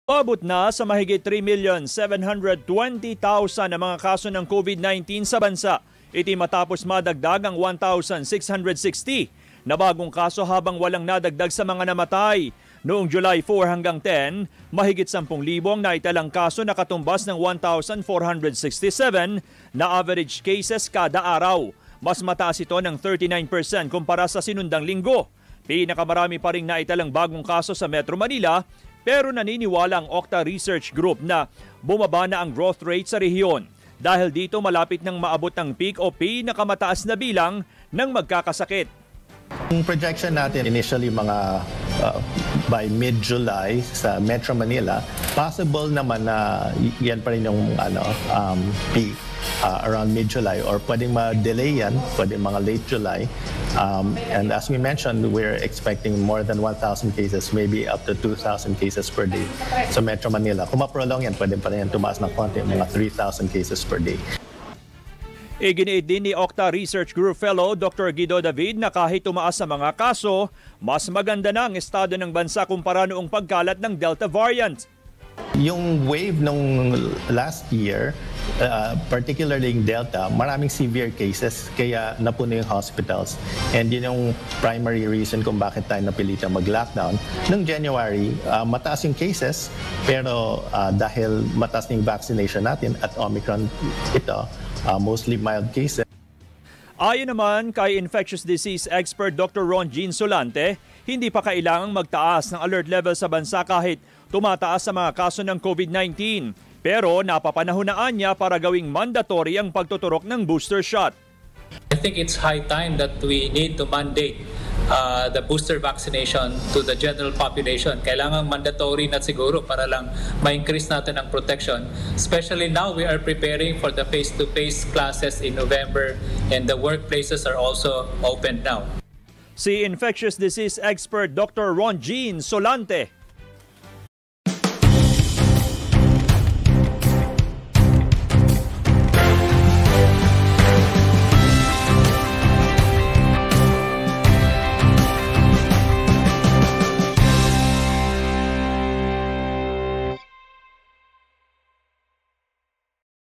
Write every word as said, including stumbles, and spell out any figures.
Abot na sa mahigit three million seven hundred twenty thousand ang mga kaso ng COVID nineteen sa bansa. Iti matapos madagdag ang one thousand six hundred sixty na bagong kaso habang walang nadagdag sa mga namatay. Noong July four hanggang ten, mahigit ten thousand ang naitalang kaso na katumbas ng one thousand four hundred sixty-seven na average cases kada araw. Mas mataas ito ng thirty-nine percent kumpara sa sinundang linggo. Pinakamarami pa rin naitalang bagong kaso sa Metro Manila, pero naniniwala ang Octa Research Group na bumaba na ang growth rate sa rehiyon. Dahil dito malapit nang maabot ang peak o pinakamataas na bilang ng magkakasakit. Yung projection natin initially mga uh, by mid-July sa Metro Manila, possible naman na yan pa rin yung ano, um, peak uh, around mid-July or pwedeng ma-delay yan, pwedeng mga late July. Um, and as we mentioned, we're expecting more than one thousand cases, maybe up to two thousand cases per day sa Metro Manila. Kung ma-prolong yan, pwede pa rin yan tumaas ng konti, mga three thousand cases per day. Iginiit din ni Octa Research Group Fellow Doctor Guido David na kahit tumaas sa mga kaso, mas maganda na ang estado ng bansa kumpara noong pagkalat ng Delta variant. Yung wave nung last year, uh, particularly yung Delta, maraming severe cases kaya napuno yung hospitals. And yun yung primary reason kung bakit tayo napilitan mag-lockdown. Noong January, uh, mataas yung cases, pero uh, dahil mataas na yung vaccination natin at Omicron ito, uh, mostly mild cases. Ayon naman kay infectious disease expert Doctor Ron Jean Solante, hindi pa kailangang magtaas ng alert level sa bansa kahit tumataas sa mga kaso ng COVID nineteen. Pero napapanahonaan niya para gawing mandatory ang pagtuturok ng booster shot. I think it's high time that we need to mandate uh, the booster vaccination to the general population. Kailangan mandatory na siguro para lang ma-increase natin ang protection. Especially now we are preparing for the face-to-face classes in November and the workplaces are also open now. Si infectious disease expert Doctor Ron Jean Solante.